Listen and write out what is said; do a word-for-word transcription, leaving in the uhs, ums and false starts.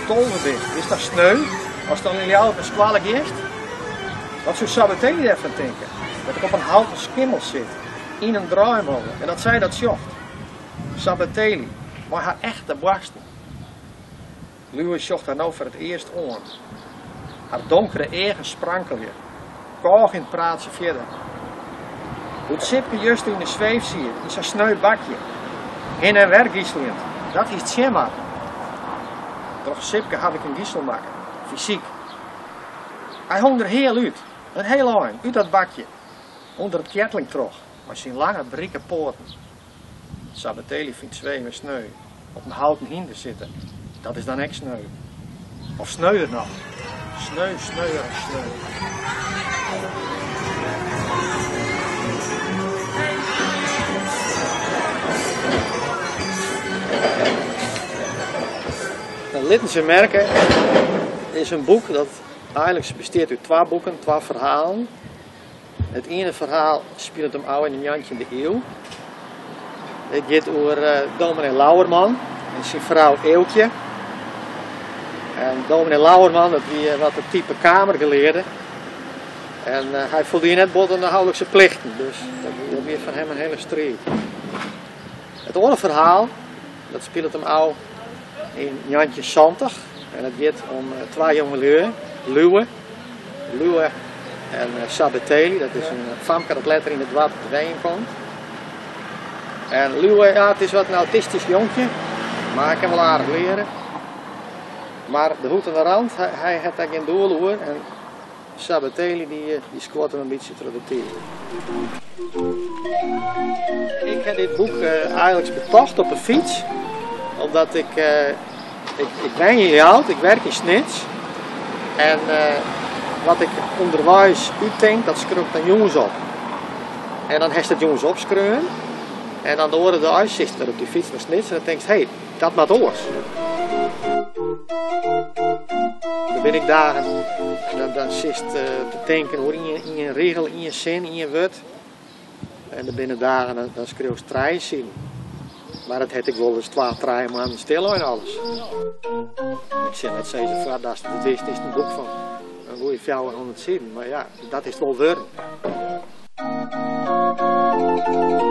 stolven bent, is dat sneu? Als dan in jou op een squale geest? Wat zou Sabatini ervan denken? Dat ik op een houten skimmel zit, in een draaimolen, en dat zij dat zocht. Sabatini, maar haar echte barsten. Luwe zocht haar nou voor het eerst aan. Haar donkere eigen sprankelje. Koog in het praatje verder. Hoe het Sipke juist in de zweef zie je, in zijn sneu bakje. In en werk gisselend. Dat is het schema. Doch Sipke had ik een gissel maken. Fysiek. Hij hong er heel uit. Een heel eind, uit dat bakje. Onder het ketteling terug. Maar zijn lange brieke poorten. Sabatini vindt zweven sneu. Op een houten hinder zitten. Dat is dan echt sneu. Of sneuer nog. Sneu, sneuer, sneu. De Littense Merken is een boek dat eigenlijk besteedt uit twee boeken, twee verhalen. Het ene verhaal speelt hem oude in een in de eeuw. Het gaat over uh, dominee Lauwerman en zijn vrouw Eeuwtje. En dominee Lauwerman, dat was wat een type kamergeleerde. En uh, hij voldeed net bot aan de huwelijkse plichten, dus dat, dat weer van hem een hele strijd. Het andere verhaal, dat speelt hem oude in Jantje Zantig. En het gaat om uh, twee jonge lui, Luwe, Luwe en uh, Sabatini. Dat is een uh, famke dat letter in het water te ween komt. En Luwe, ja, het is wat een autistisch jonkje, maar hij kan wel aardig leren. Maar de hoed aan de rand, hij, hij heeft daar geen doel hoor. En Sabatini die, die squat hem een beetje te teren. Ik heb dit boek uh, eigenlijk betocht op een fiets. Omdat ik, uh, ik, ik ben hier oud, ik werk in Snits. En uh, wat ik onderwijs uitdenk, dat schroept dan jongens op. En dan heeft het jongens opschreeuwen. En dan horen de uitzichter op die fiets naar Snits en dan denkt hé, hey, dat maakt oors. Dan ben ik daar en dan, dan zit uh, te denken hoor, in, je, in je regel, in je zin, in je woord. En dan binnen dagen dan, dan schreeuw je treien zien. Maar dat had ik wel eens twee, drie maanden stil en alles. Ik zeg net zei ze vader, dat is het is een boek van een goede vijfhonderd zin. Maar ja, dat is wel worden.